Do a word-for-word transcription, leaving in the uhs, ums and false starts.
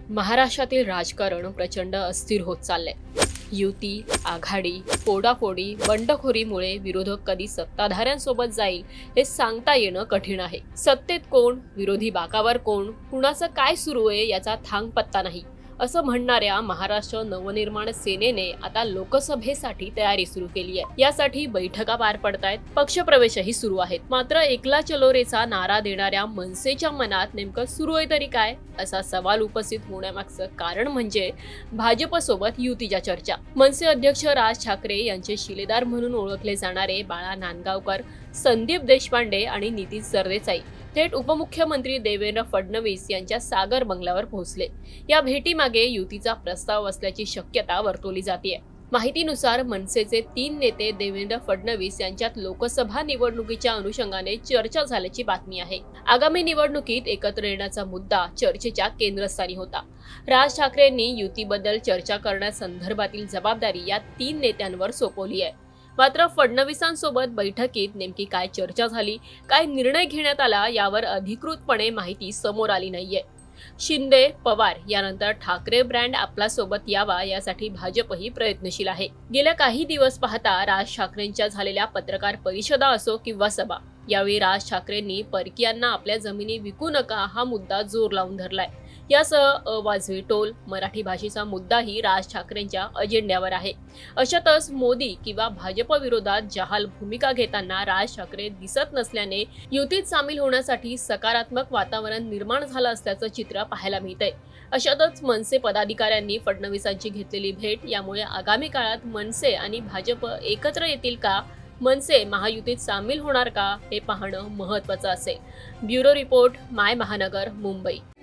महाराष्ट्रातील राजकारण प्रचंड अस्थिर होत चाललंय। युती, आघाडी, फोडाफोडी, बंडखोरीमुळे विरोधक कधी सत्ताधाऱ्यांसोबत जाईल हे सांगता येणं कठीण आहे। सत्तेत कोण, विरोधी बाकावर कोण, कुणाचं काय सुरू आहे याचा थांग पत्ता नाही, असं म्हणणाऱ्या महाराष्ट्र नवनिर्माण सेनेने आता लोकसभेसाठी तयारी सुरू केली आहे। यासाठी बैठका पार पडतायत, पक्षप्रवेशही सुरू आहेत। मात्र एकला चलो रेचा नारा देणाऱ्या मनसेच्या मनात नेमकं सुरू आहे तरी काय, असा सवाल उपस्थित होण्यामागचं कारण म्हणजे भाजपसोबत युतीच्या चर्चा। मनसे अध्यक्ष राज ठाकरे यांचे शिलेदार म्हणून ओळखले जाणारे बाळा नांदगावकर, संदीप देशपांडे आणि नितीन सरदेसाई थेट उपमुख्यमंत्री देवेंद्र फडणवीस यांच्या सागर बंगल्यावर पोहोचले। या भेटीमागे युतीचा प्रस्ताव असल्याची शक्यता वर्तवली जाते। माहितीनुसार मनसेचे तीन नेते देवेंद्र फडणवीस यांच्यात लोकसभा निवडणुकीच्या अनुषंगाने चर्चा झाल्याची बातमी आहे। आगामी निवडणुकीत एकत्र येण्याचा मुद्दा चर्चेच्या केंद्रस्थानी होता। राज ठाकरेंनी युतीबद्दल चर्चा करण्यासंदर्भातील जबाबदारी या तीन नेत्यांवर सोपवली आहे। मात्र फडणवीसांसोबत बैठकीत नेमकी काय चर्चा झाली, काय निर्णय घेण्यात आला यावर अधिकृतपणे माहिती समोर आली नाहीये। शिंदे, पवार यानंतर ठाकरे ब्रँड आपला सोबत यावा यासाठी भाजपही प्रयत्नशील आहे। गेल्या काही दिवस पाहता राज ठाकरेंच्या झालेल्या पत्रकार परिषदा असो किंवा सभा, यावेळी राज ठाकरेंनी परकीयांना आपल्या जमिनी विकू नका हा मुद्दा जोर लावून धरलाय। यासह अवाजवी टोल, मराठी भाषेचा मुद्दाही राज ठाकरेंच्या अजेंड्यावर आहे। अशातच मोदी किंवा भाजप विरोधात जहाल भूमिका घेताना राज ठाकरे दिसत नसल्याने युतीत सामील होण्यासाठी सकारात्मक वातावरण निर्माण झालं असल्याचं चित्र पाहायला मिळतंय। अशातच मनसे पदाधिकाऱ्यांनी फडणवीसांची घेतलेली भेट यामुळे आगामी काळात मनसे आणि भाजप एकत्र येतील का, मनसे महायुतीत सामील होणार का हे पाहणं महत्त्वाचं असेल। ब्युरो रिपोर्ट, माय महानगर, मुंबई।